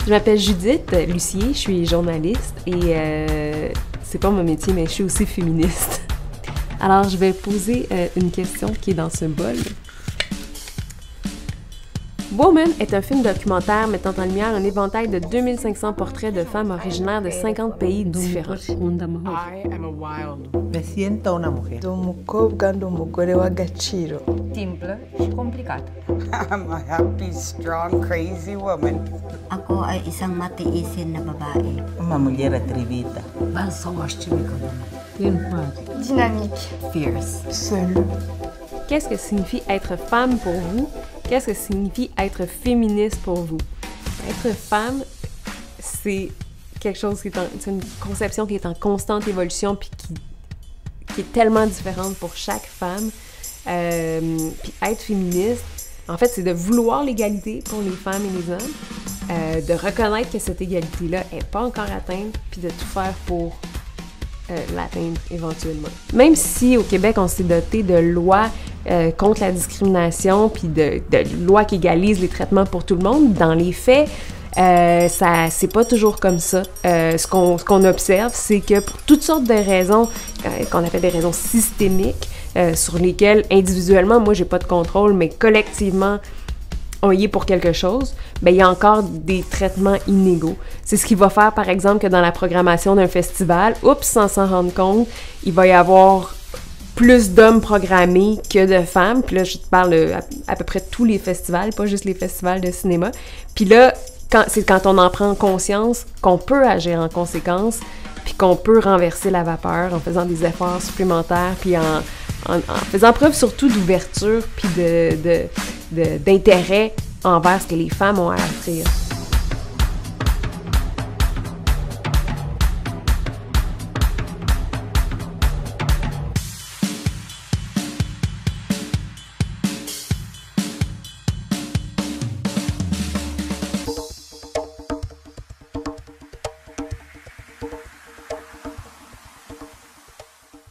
Je m'appelle Judith Lucier, je suis journaliste et c'est pas mon métier, mais je suis aussi féministe. Alors, je vais poser une question qui est dans ce bol. Woman est un film documentaire mettant en lumière un éventail de 2500 portraits de femmes originaires de 50 pays différents. I am a wild. Me siento una mujer. Ndi umukobwa ndi umugore w'agaciro. Simplă și complicată. I'm a happy, strong, crazy woman. Ako ay isang matiisin na babae. Uma mulher atrevida. Dynamique. Fierce. Seule. Qu'est-ce que signifie être femme pour vous? Qu'est-ce que signifie être féministe pour vous? Être femme, c'est quelque chose c'est une conception qui est en constante évolution puis qui est tellement différente pour chaque femme. Puis être féministe, en fait, c'est de vouloir l'égalité pour les femmes et les hommes, de reconnaître que cette égalité-là n'est pas encore atteinte, puis de tout faire pour l'atteindre éventuellement. Même si au Québec, on s'est doté de lois contre la discrimination, puis de lois qui égalisent les traitements pour tout le monde, dans les faits, c'est pas toujours comme ça. Ce qu'on observe, c'est que pour toutes sortes de raisons, qu'on appelle des raisons systémiques, sur lesquelles individuellement, moi, j'ai pas de contrôle, mais collectivement, on y est pour quelque chose, ben il y a encore des traitements inégaux. C'est ce qui va faire, par exemple, que dans la programmation d'un festival, sans s'en rendre compte, il va y avoir plus d'hommes programmés que de femmes. Puis là, je te parle à peu près de tous les festivals, pas juste les festivals de cinéma. Puis là, c'est quand on en prend conscience qu'on peut agir en conséquence, puis qu'on peut renverser la vapeur en faisant des efforts supplémentaires, puis en faisant preuve surtout d'ouverture puis d'intérêt envers ce que les femmes ont à offrir.